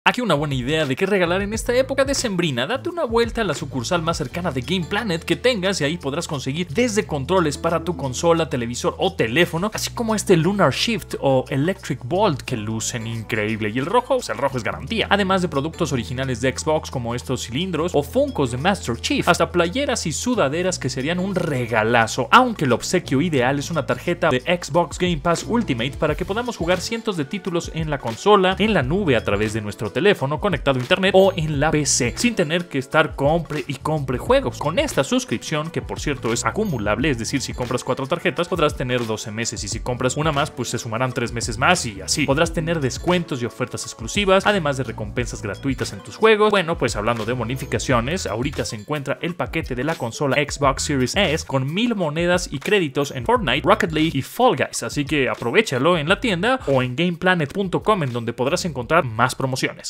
Aquí una buena idea de qué regalar en esta época decembrina. Date una vuelta a la sucursal más cercana de Game Planet que tengas y ahí podrás conseguir desde controles para tu consola, televisor o teléfono, así como este Lunar Shift o Electric Bolt que lucen increíble. Y el rojo, pues el rojo es garantía. Además de productos originales de Xbox como estos cilindros o Funkos de Master Chief, hasta playeras y sudaderas que serían un regalazo. Aunque el obsequio ideal es una tarjeta de Xbox Game Pass Ultimate para que podamos jugar cientos de títulos en la consola, en la nube a través de nuestro teléfono conectado a internet o en la PC, sin tener que estar compre y compre juegos. Con esta suscripción, que por cierto es acumulable, es decir, si compras 4 tarjetas podrás tener 12 meses y si compras una más pues se sumarán 3 meses más y así. Podrás tener descuentos y ofertas exclusivas, además de recompensas gratuitas en tus juegos. Bueno, pues hablando de bonificaciones, ahorita se encuentra el paquete de la consola Xbox Series S con 1000 monedas y créditos en Fortnite, Rocket League y Fall Guys, así que aprovéchalo en la tienda o en gameplanet.com, en donde podrás encontrar más promociones.